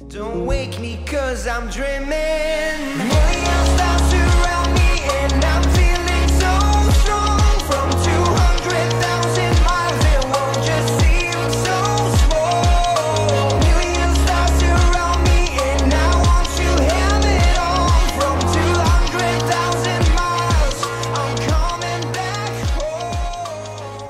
Don't wake me 'cause I'm dreaming. Million stars surround me and I'm feeling so strong. From 200,000 miles it won't just seem so small. Million stars surround me and I want to have it all. From 200,000 miles I'm coming back home.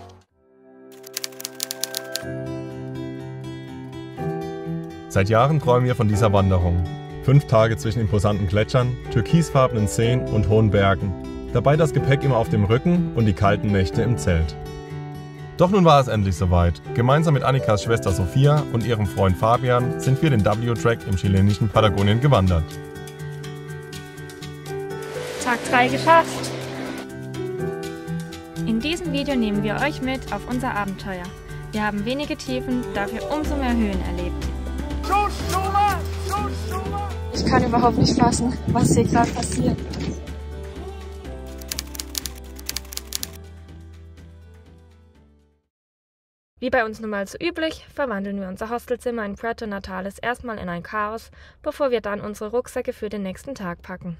Seit Jahren träumen wir von dieser Wanderung. 5 Tage zwischen imposanten Gletschern, türkisfarbenen Seen und hohen Bergen. Dabei das Gepäck immer auf dem Rücken und die kalten Nächte im Zelt. Doch nun war es endlich soweit. Gemeinsam mit Annikas Schwester Sophia und ihrem Freund Fabian sind wir den W-Track im chilenischen Patagonien gewandert. Tag 3 geschafft! In diesem Video nehmen wir euch mit auf unser Abenteuer. Wir haben wenige Tiefen, dafür umso mehr Höhen erlebt. Ich kann überhaupt nicht fassen, was hier gerade passiert. Wie bei uns nun mal so üblich, verwandeln wir unser Hostelzimmer in Puerto Natales erstmal in ein Chaos, bevor wir dann unsere Rucksäcke für den nächsten Tag packen.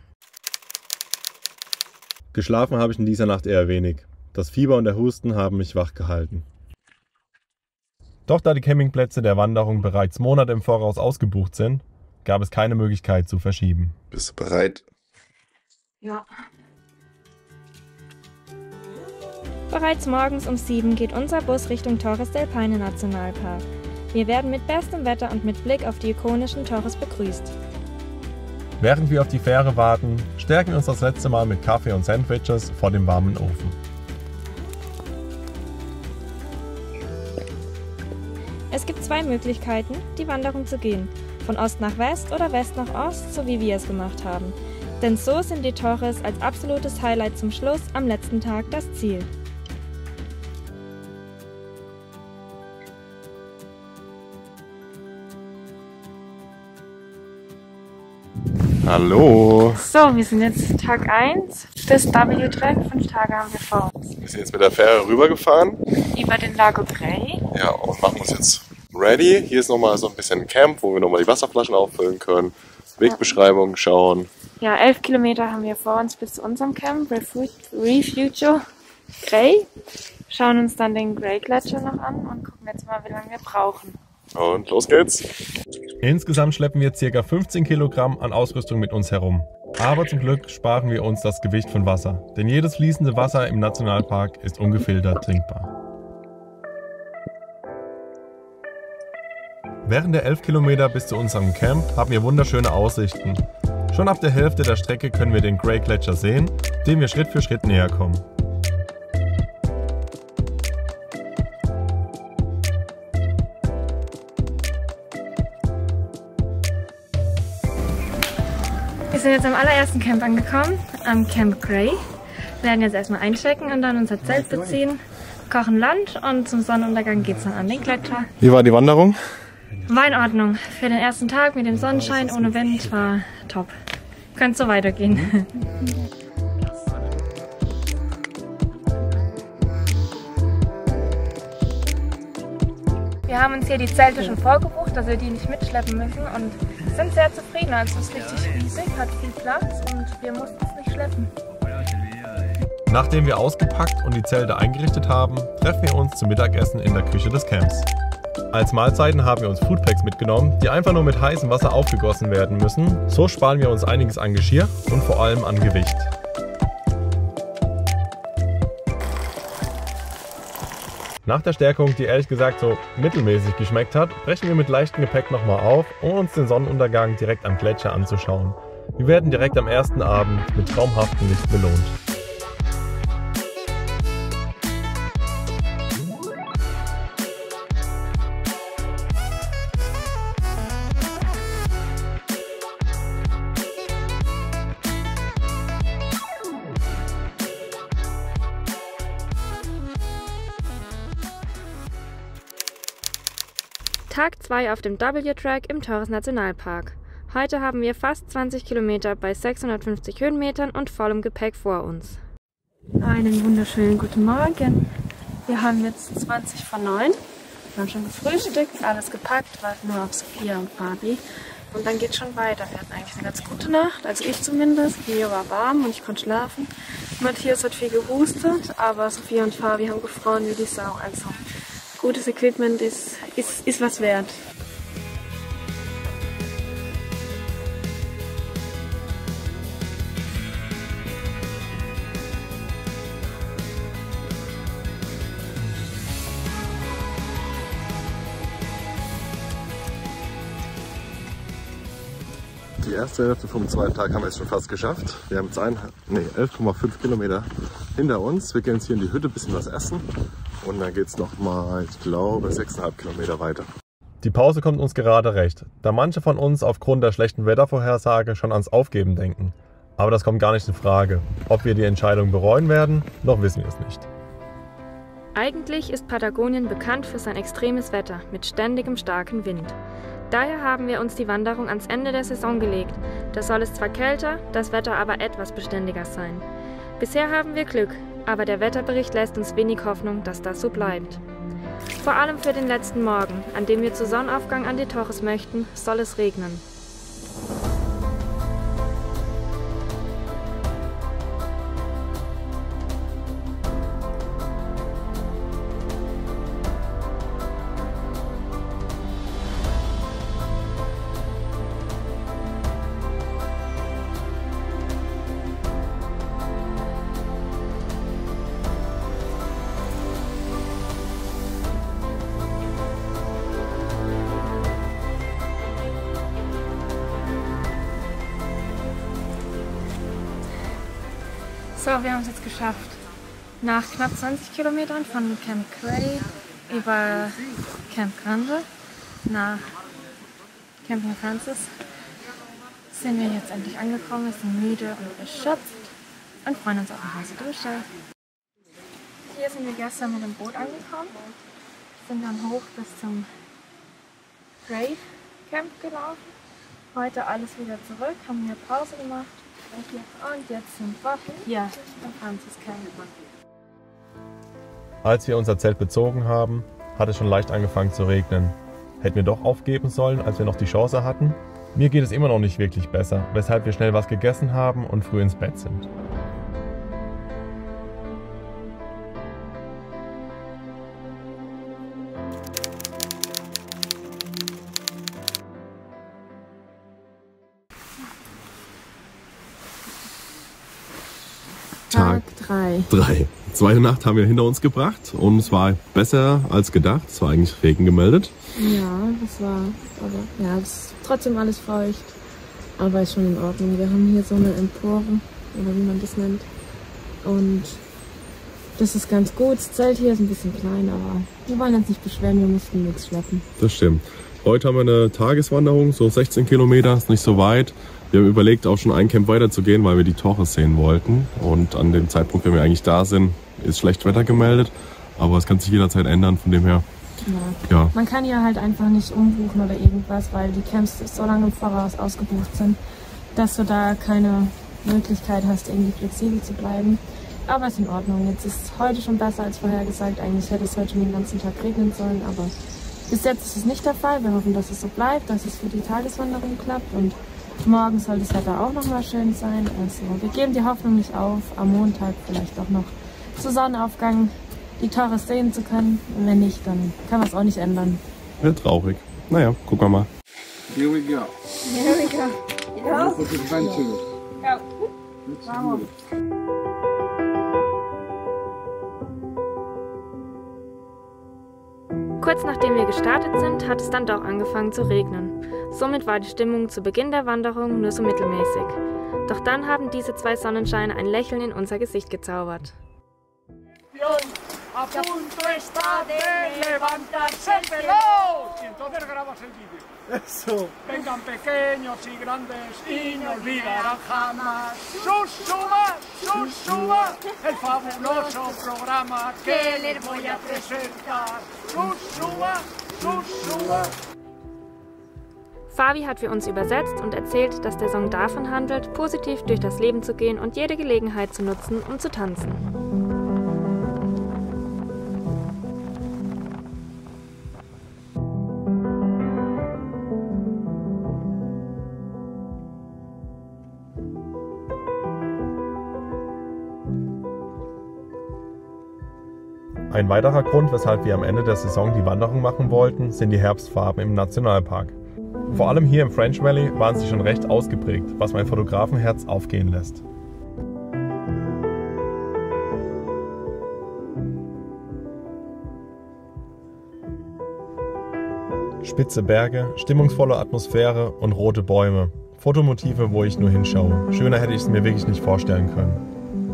Geschlafen habe ich in dieser Nacht eher wenig. Das Fieber und der Husten haben mich wach gehalten. Doch da die Campingplätze der Wanderung bereits Monate im Voraus ausgebucht sind, gab es keine Möglichkeit zu verschieben. Bist du bereit? Ja. Bereits morgens um 7 geht unser Bus Richtung Torres del Paine Nationalpark. Wir werden mit bestem Wetter und mit Blick auf die ikonischen Torres begrüßt. Während wir auf die Fähre warten, stärken wir uns das letzte Mal mit Kaffee und Sandwiches vor dem warmen Ofen. Es gibt 2 Möglichkeiten, die Wanderung zu gehen. Von Ost nach West oder West nach Ost, so wie wir es gemacht haben. Denn so sind die Torres als absolutes Highlight zum Schluss am letzten Tag das Ziel. Hallo! So, wir sind jetzt Tag 1 des W-Track. 5 Tage haben wir vor uns. Wir sind jetzt mit der Fähre rübergefahren. Über den Lago Grey. Ja, und machen uns jetzt ready. Hier ist nochmal so ein bisschen ein Camp, wo wir nochmal die Wasserflaschen auffüllen können. Wegbeschreibung schauen. Ja, 11 Kilometer haben wir vor uns bis zu unserem Camp, Refugio Grey. Schauen uns dann den Grey Gletscher noch an und gucken jetzt mal, wie lange wir brauchen. Und los geht's. Insgesamt schleppen wir ca. 15 Kilogramm an Ausrüstung mit uns herum. Aber zum Glück sparen wir uns das Gewicht von Wasser, denn jedes fließende Wasser im Nationalpark ist ungefiltert trinkbar. Während der 11 Kilometer bis zu unserem Camp haben wir wunderschöne Aussichten. Schon ab der Hälfte der Strecke können wir den Grey Gletscher sehen, dem wir Schritt für Schritt näher kommen. Wir sind jetzt am allerersten Camp angekommen, am Camp Grey. Wir werden jetzt erstmal einchecken und dann unser Zelt beziehen, kochen Lunch und zum Sonnenuntergang geht es dann an den Gletscher. Wie war die Wanderung? War in Ordnung. Für den ersten Tag mit dem Sonnenschein ohne Wind war top. Könnte so weitergehen. Wir haben uns hier die Zelte schon vorgebucht, dass wir die nicht mitschleppen müssen und sind sehr zufrieden. Also es ist richtig riesig, hat viel Platz und wir mussten es nicht schleppen. Nachdem wir ausgepackt und die Zelte eingerichtet haben, treffen wir uns zum Mittagessen in der Küche des Camps. Als Mahlzeiten haben wir uns Foodpacks mitgenommen, die einfach nur mit heißem Wasser aufgegossen werden müssen. So sparen wir uns einiges an Geschirr und vor allem an Gewicht. Nach der Stärkung, die ehrlich gesagt so mittelmäßig geschmeckt hat, brechen wir mit leichtem Gepäck nochmal auf, um uns den Sonnenuntergang direkt am Gletscher anzuschauen. Wir werden direkt am ersten Abend mit traumhaftem Licht belohnt. Tag 2 auf dem W-Track im Torres Nationalpark. Heute haben wir fast 20 Kilometer bei 650 Höhenmetern und vollem Gepäck vor uns. Einen wunderschönen guten Morgen. Wir haben jetzt 20 vor 9 Wir haben schon gefrühstückt, alles gepackt, warten nur auf Sophia und Fabi. Und dann geht's schon weiter. Wir hatten eigentlich eine ganz gute Nacht, also ich zumindest. Hier war warm und ich konnte schlafen. Matthias hat viel gehustet, aber Sophia und Fabi haben gefroren wie die Sau. Also gutes Equipment ist was wert. Die erste Hälfte vom zweiten Tag haben wir jetzt schon fast geschafft. Wir haben jetzt 11,5 Kilometer hinter uns. Wir gehen jetzt hier in die Hütte ein bisschen was essen und dann geht es nochmal, ich glaube, 6,5 Kilometer weiter. Die Pause kommt uns gerade recht, da manche von uns aufgrund der schlechten Wettervorhersage schon ans Aufgeben denken. Aber das kommt gar nicht in Frage. Ob wir die Entscheidung bereuen werden, noch wissen wir es nicht. Eigentlich ist Patagonien bekannt für sein extremes Wetter mit ständigem starken Wind. Daher haben wir uns die Wanderung ans Ende der Saison gelegt. Da soll es zwar kälter, das Wetter aber etwas beständiger sein. Bisher haben wir Glück, aber der Wetterbericht lässt uns wenig Hoffnung, dass das so bleibt. Vor allem für den letzten Morgen, an dem wir zu Sonnenaufgang an die Torres möchten, soll es regnen. So, wir haben es jetzt geschafft. Nach knapp 20 Kilometern von Camp Cray über Camp Grande nach Camping Francis sind wir jetzt endlich angekommen. Wir sind müde und erschöpft und freuen uns auf eine heiße Dusche. Hier sind wir gestern mit dem Boot angekommen, sind dann hoch bis zum Cray Camp gelaufen. Heute alles wieder zurück, haben hier Pause gemacht. Und jetzt sind wir hier im Francis Camp. Als wir unser Zelt bezogen haben, hat es schon leicht angefangen zu regnen. Hätten wir doch aufgeben sollen, als wir noch die Chance hatten? Mir geht es immer noch nicht wirklich besser, weshalb wir schnell was gegessen haben und früh ins Bett sind. Tag 3. 3. Zweite Nacht haben wir hinter uns gebracht und es war besser als gedacht. Es war eigentlich Regen gemeldet. Ja, das war, aber ja, es ist trotzdem alles feucht, aber ist schon in Ordnung. Wir haben hier so eine Empore, oder wie man das nennt, und das ist ganz gut. Das Zelt hier ist ein bisschen klein, aber wir wollen uns nicht beschweren, wir mussten nichts schleppen. Das stimmt. Heute haben wir eine Tageswanderung, so 16 Kilometer, ist nicht so weit. Wir haben überlegt, auch schon ein Camp weiter zu gehen, weil wir die Torres sehen wollten. Und an dem Zeitpunkt, wenn wir eigentlich da sind, ist schlecht Wetter gemeldet. Aber es kann sich jederzeit ändern, von dem her. Ja. Man kann hier halt einfach nicht umbuchen oder irgendwas, weil die Camps so lange im Voraus ausgebucht sind, dass du da keine Möglichkeit hast, irgendwie flexibel zu bleiben. Aber ist in Ordnung. Jetzt ist heute schon besser als vorher gesagt. Eigentlich hätte es heute schon den ganzen Tag regnen sollen, aber bis jetzt ist es nicht der Fall. Wir hoffen, dass es so bleibt, dass es für die Tageswanderung klappt und morgen soll das Wetter auch noch mal schön sein. Also wir geben die Hoffnung nicht auf, am Montag vielleicht auch noch zu Sonnenaufgang die Torres sehen zu können. Und wenn nicht, dann kann man es auch nicht ändern. Wäre traurig. Naja, gucken wir mal. Here we go. Here we go. Ja. For the adventure. Ja. Let's do it. Kurz nachdem wir gestartet sind, hat es dann doch angefangen zu regnen. Somit war die Stimmung zu Beginn der Wanderung nur so mittelmäßig. Doch dann haben diese zwei Sonnenscheine ein Lächeln in unser Gesicht gezaubert. A punto está de levantarse el reloj. Y entonces grabas el vídeo. Eso. Vengan pequeños y grandes y no olvidarán jamás Susuma, el fabuloso programa que les voy a presentar. Susuma. Fabi hat für uns übersetzt und erzählt, dass der Song davon handelt, positiv durch das Leben zu gehen und jede Gelegenheit zu nutzen, um zu tanzen. Ein weiterer Grund, weshalb wir am Ende der Saison die Wanderung machen wollten, sind die Herbstfarben im Nationalpark. Vor allem hier im French Valley waren sie schon recht ausgeprägt, was mein Fotografenherz aufgehen lässt. Spitze Berge, stimmungsvolle Atmosphäre und rote Bäume. Fotomotive, wo ich nur hinschaue. Schöner hätte ich es mir wirklich nicht vorstellen können.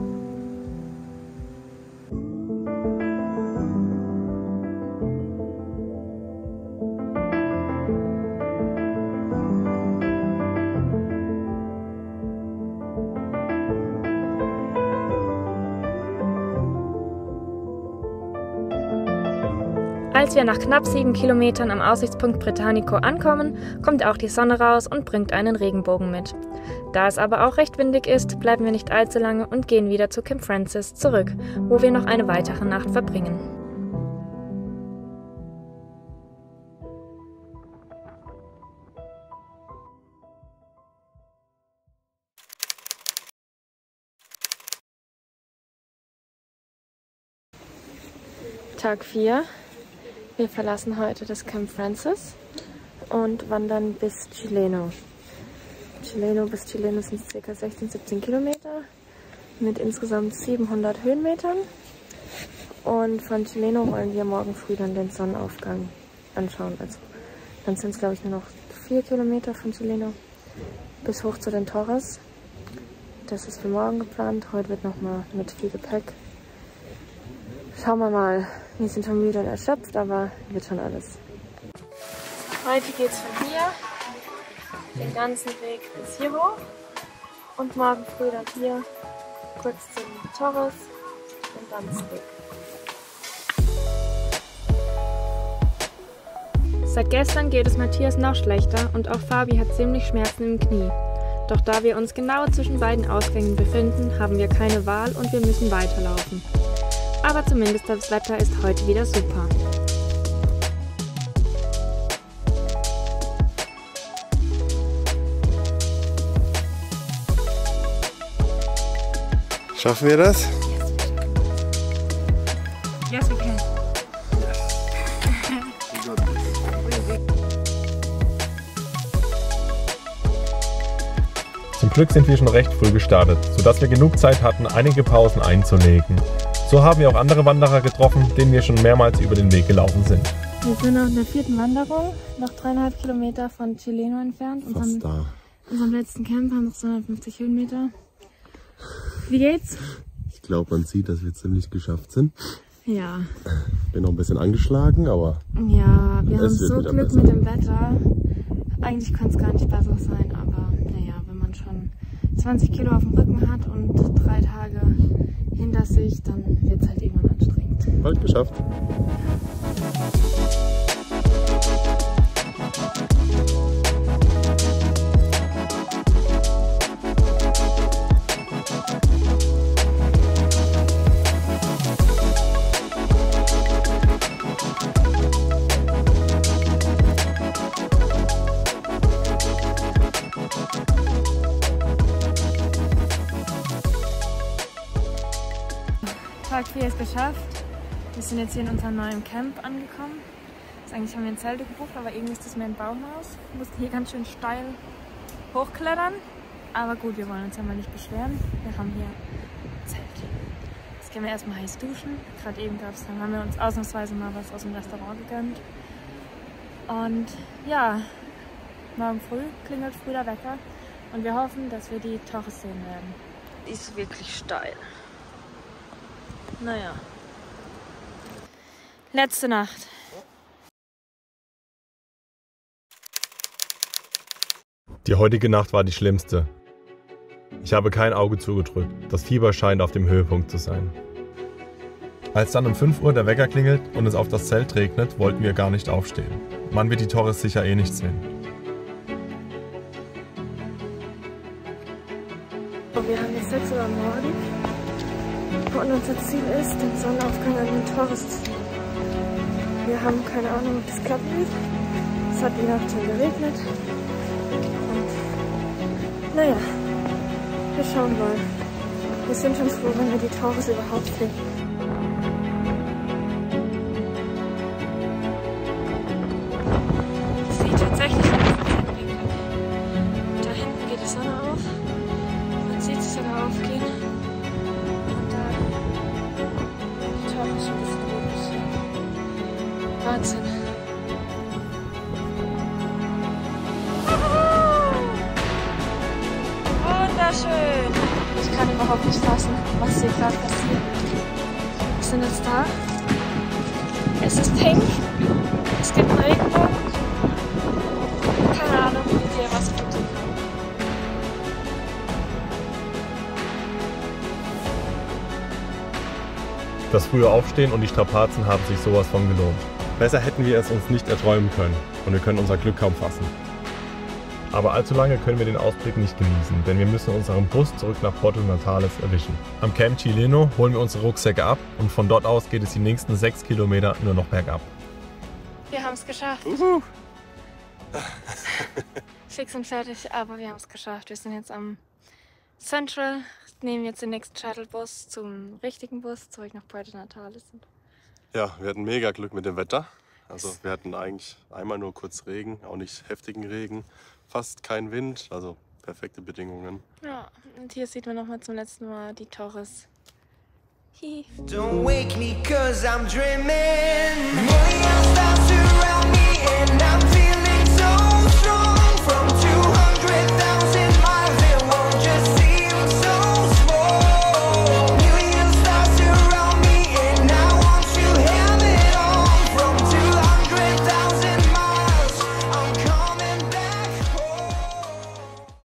Als wir nach knapp 7 Kilometern am Aussichtspunkt Britannico ankommen, kommt auch die Sonne raus und bringt einen Regenbogen mit. Da es aber auch recht windig ist, bleiben wir nicht allzu lange und gehen wieder zu Camp Francis zurück, wo wir noch eine weitere Nacht verbringen. Tag 4. Wir verlassen heute das Camp Francis und wandern bis Chileno. Bis Chileno sind es ca. 16-17 Kilometer mit insgesamt 700 Höhenmetern. Und von Chileno wollen wir morgen früh dann den Sonnenaufgang anschauen. Also dann sind es, glaube ich, nur noch 4 Kilometer von Chileno bis hoch zu den Torres. Das ist für morgen geplant. Heute wird nochmal mit viel Gepäck. Schauen wir mal. Wir sind schon müde und erschöpft, aber wird schon alles. Heute geht es von hier den ganzen Weg bis hier hoch und morgen früh dann hier kurz zum Torres und dann zurück. Seit gestern geht es Matthias noch schlechter und auch Fabi hat ziemlich Schmerzen im Knie. Doch da wir uns genau zwischen beiden Ausgängen befinden, haben wir keine Wahl und wir müssen weiterlaufen. Aber zumindest das Wetter ist heute wieder super. Schaffen wir das? Yes, we can. Zum Glück sind wir schon recht früh gestartet, sodass wir genug Zeit hatten, einige Pausen einzulegen. So haben wir auch andere Wanderer getroffen, denen wir schon mehrmals über den Weg gelaufen sind. Wir sind auf der 4. Wanderung, noch 3,5 Kilometer von Chileno entfernt. Unserem letzten Camp haben noch 250 Höhenmeter. Wie geht's? Ich glaube, man sieht, dass wir ziemlich geschafft sind. Ja. Bin noch ein bisschen angeschlagen, aber Ja, wir haben so wieder Glück besser. mit dem Wetter. Eigentlich kann es gar nicht besser sein, aber naja, wenn man schon 20 Kilo auf dem Rücken hat und 3 Tage hinter sich, dann wird es halt irgendwann anstrengend. Bald geschafft. Tag 4 ist geschafft. Wir sind jetzt hier in unserem neuen Camp angekommen. Eigentlich haben wir ein Zelt gebucht, aber irgendwie ist das mehr ein Baumhaus. Wir mussten hier ganz schön steil hochklettern. Aber gut, wir wollen uns ja mal nicht beschweren. Wir haben hier ein Zelt. Jetzt gehen wir erstmal heiß duschen. Gerade eben haben wir uns ausnahmsweise mal was aus dem Restaurant gegönnt. Und ja, morgen früh klingelt früh der Wecker. Und wir hoffen, dass wir die Torres sehen werden. Die ist wirklich steil. Naja. Letzte Nacht. Die heutige Nacht war die schlimmste. Ich habe kein Auge zugedrückt. Das Fieber scheint auf dem Höhepunkt zu sein. Als dann um 5 Uhr der Wecker klingelt und es auf das Zelt regnet, wollten wir gar nicht aufstehen. Man wird die Torres sicher eh nicht sehen. Wir haben jetzt 6 Uhr am Morgen und unser Ziel ist, den Sonnenaufgang an den Torres zu sehen. Wir haben keine Ahnung, ob das klappen wird. Es hat die Nacht schon geregnet. Und naja, wir schauen mal. Wir sind schon froh, wenn wir die Torres überhaupt finden. überhaupt nicht fassen, was hier gerade passiert. Wir sind jetzt da. Es ist pink. Es gibt einen Regenbogen. Keine Ahnung, wie dir was tut. Das frühe Aufstehen und die Strapazen haben sich sowas von gelohnt. Besser hätten wir es uns nicht erträumen können und wir können unser Glück kaum fassen. Aber allzu lange können wir den Ausblick nicht genießen, denn wir müssen unseren Bus zurück nach Porto Natales erwischen. Am Camp Chileno holen wir unsere Rucksäcke ab und von dort aus geht es die nächsten 6 Kilometer nur noch bergab. Wir haben es geschafft. Fix und fertig, aber wir haben es geschafft. Wir sind jetzt am Central, nehmen jetzt den nächsten Shuttlebus zum richtigen Bus zurück nach Puerto Natales. Ja, wir hatten mega Glück mit dem Wetter. Also wir hatten eigentlich einmal nur kurz Regen, auch nicht heftigen Regen, fast kein Wind, also perfekte Bedingungen. Ja, und hier sieht man noch mal zum letzten Mal die Torres. Hihi. Don't wake me 'cause I'm dreaming. Million stars surround me and I'm